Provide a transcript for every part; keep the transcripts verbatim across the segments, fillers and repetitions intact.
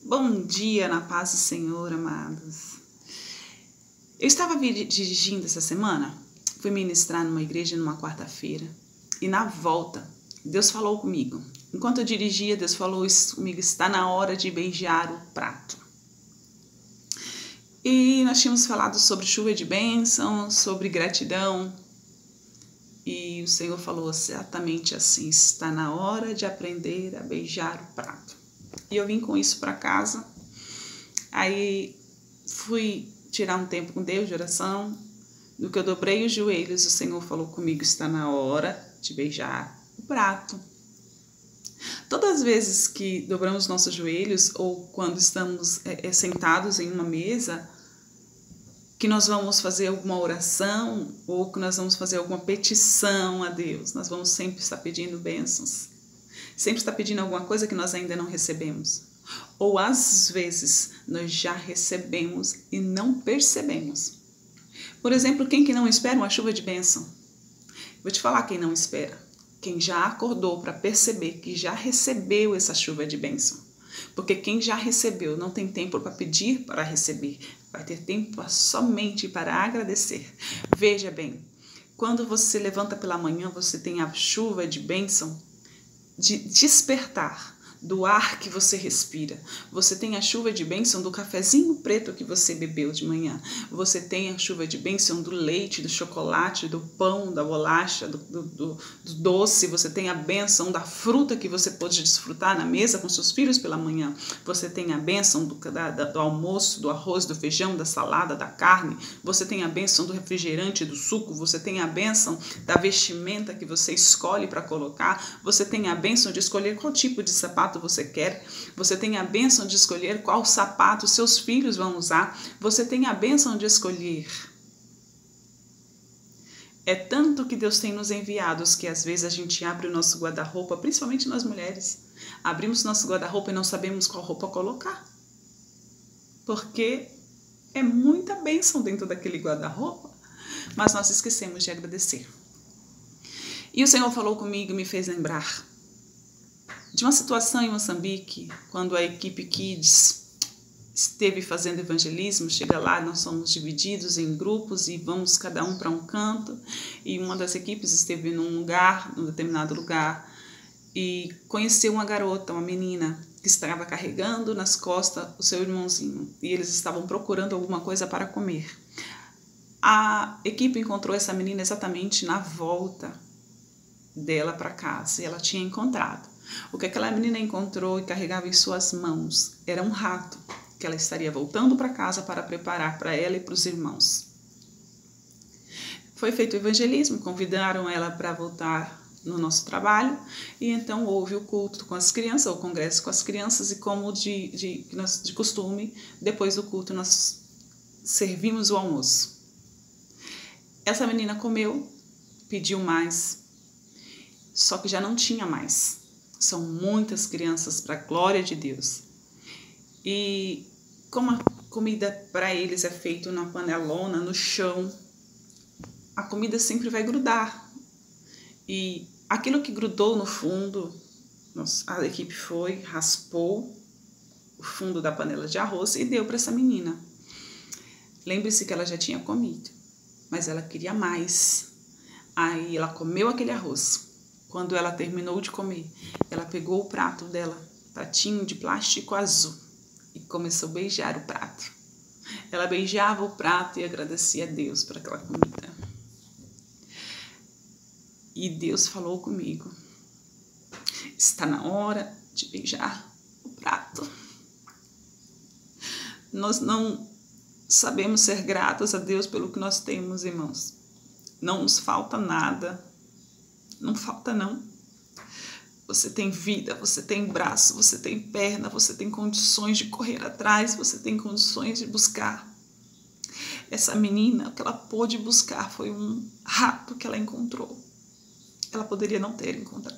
Bom dia, na paz do Senhor, amados. Eu estava dirigindo essa semana, fui ministrar numa igreja numa quarta-feira, e na volta, Deus falou comigo. Enquanto eu dirigia, Deus falou isso comigo, está na hora de beijar o prato. E nós tínhamos falado sobre chuva de bênção, sobre gratidão, e o Senhor falou exatamente assim, está na hora de aprender a beijar o prato. E eu vim com isso para casa, aí fui tirar um tempo com Deus de oração. No que eu dobrei os joelhos, o Senhor falou comigo, está na hora de beijar o prato. Todas as vezes que dobramos nossos joelhos ou quando estamos é, é, sentados em uma mesa, que nós vamos fazer alguma oração ou que nós vamos fazer alguma petição a Deus, nós vamos sempre estar pedindo bênçãos. Sempre estar pedindo alguma coisa que nós ainda não recebemos. Ou às vezes nós já recebemos e não percebemos. Por exemplo, quem que não espera uma chuva de bênção? Vou te falar quem não espera. Quem já acordou para perceber que já recebeu essa chuva de bênção. Porque quem já recebeu não tem tempo para pedir para receber. Vai ter tempo somente para agradecer. Veja bem, quando você levanta pela manhã, você tem a chuva de bênção de despertar do ar que você respira. Você tem a chuva de bênção do cafezinho preto que você bebeu de manhã. Você tem a chuva de bênção do leite, do chocolate, do pão, da bolacha, do, do, do, do doce. Você tem a bênção da fruta que você pode desfrutar na mesa com seus filhos pela manhã. Você tem a bênção do, da, do almoço, do arroz, do feijão, da salada, da carne. Você tem a bênção do refrigerante, do suco. Você tem a bênção da vestimenta que você escolhe para colocar. Você tem a bênção de escolher qual tipo de sapato você quer, você tem a bênção de escolher qual sapato seus filhos vão usar, você tem a bênção de escolher. É tanto que Deus tem nos enviados que às vezes a gente abre o nosso guarda-roupa, principalmente nós mulheres, abrimos nosso guarda-roupa e não sabemos qual roupa colocar, porque é muita bênção dentro daquele guarda-roupa, mas nós esquecemos de agradecer. E o Senhor falou comigo e me fez lembrar de uma situação em Moçambique, quando a equipe Kids esteve fazendo evangelismo. Chega lá, nós somos divididos em grupos e vamos cada um para um canto, e uma das equipes esteve num lugar, num determinado lugar, e conheceu uma garota, uma menina, que estava carregando nas costas o seu irmãozinho, e eles estavam procurando alguma coisa para comer. A equipe encontrou essa menina exatamente na volta dela para casa, e ela tinha encontrado. O que aquela menina encontrou e carregava em suas mãos era um rato que ela estaria voltando para casa para preparar para ela e para os irmãos. Foi feito o evangelismo, convidaram ela para voltar no nosso trabalho, e então houve o culto com as crianças, o congresso com as crianças, e como de, de, de costume, depois do culto nós servimos o almoço. Essa menina comeu, pediu mais, só que já não tinha mais. São muitas crianças para a glória de Deus. E como a comida para eles é feita na panelona, no chão, a comida sempre vai grudar. E aquilo que grudou no fundo, a equipe foi, raspou o fundo da panela de arroz e deu para essa menina. Lembre-se que ela já tinha comido, mas ela queria mais. Aí ela comeu aquele arroz. Quando ela terminou de comer, ela pegou o prato dela, pratinho de plástico azul, e começou a beijar o prato. Ela beijava o prato e agradecia a Deus por aquela comida. E Deus falou comigo, está na hora de beijar o prato. Nós não sabemos ser gratos a Deus pelo que nós temos, irmãos. Não nos falta nada. Não falta não. Você tem vida, você tem braço, você tem perna, você tem condições de correr atrás, você tem condições de buscar. Essa menina, o que ela pôde buscar foi um rato que ela encontrou. Ela poderia não ter encontrado.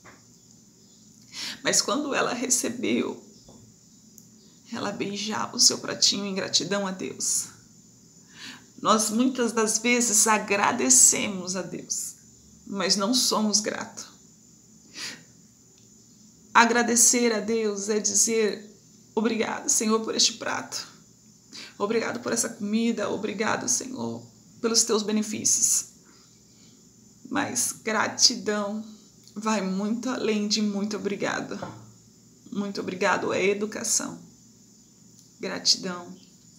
Mas quando ela recebeu, ela beijava o seu pratinho em gratidão a Deus. Nós muitas das vezes agradecemos a Deus, mas não somos gratos. Agradecer a Deus é dizer Obrigado, Senhor, por este prato. Obrigado por essa comida. Obrigado, Senhor, pelos teus benefícios. Mas gratidão vai muito além de muito obrigado. Muito obrigado é educação. Gratidão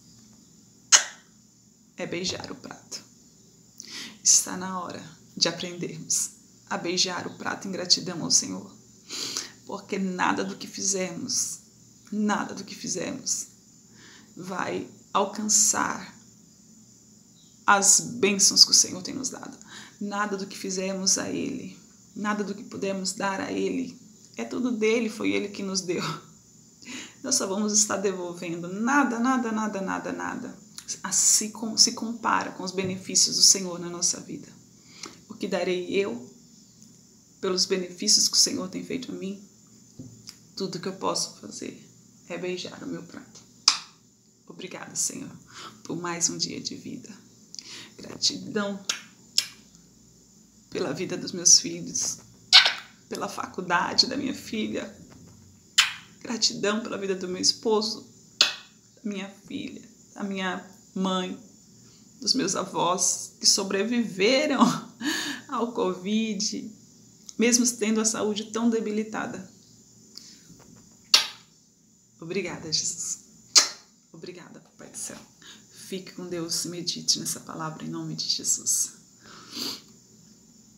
é beijar o prato. Está na hora de aprendermos a beijar o prato em gratidão ao Senhor. Porque nada do que fizermos, nada do que fizermos vai alcançar as bênçãos que o Senhor tem nos dado. Nada do que fizermos a Ele, nada do que pudermos dar a Ele, é tudo dele, foi Ele que nos deu. Nós só vamos estar devolvendo. Nada, nada, nada, nada, nada assim se compara com os benefícios do Senhor na nossa vida. O que darei eu pelos benefícios que o Senhor tem feito a mim? Tudo que eu posso fazer é beijar o meu prato. Obrigada, Senhor, por mais um dia de vida. Gratidão pela vida dos meus filhos, pela faculdade da minha filha. Gratidão pela vida do meu esposo, da minha filha, da minha mãe, dos meus avós que sobreviveram ao Covid, mesmo tendo a saúde tão debilitada. Obrigada, Jesus. Obrigada, Papai do Céu. Fique com Deus, medite nessa palavra em nome de Jesus.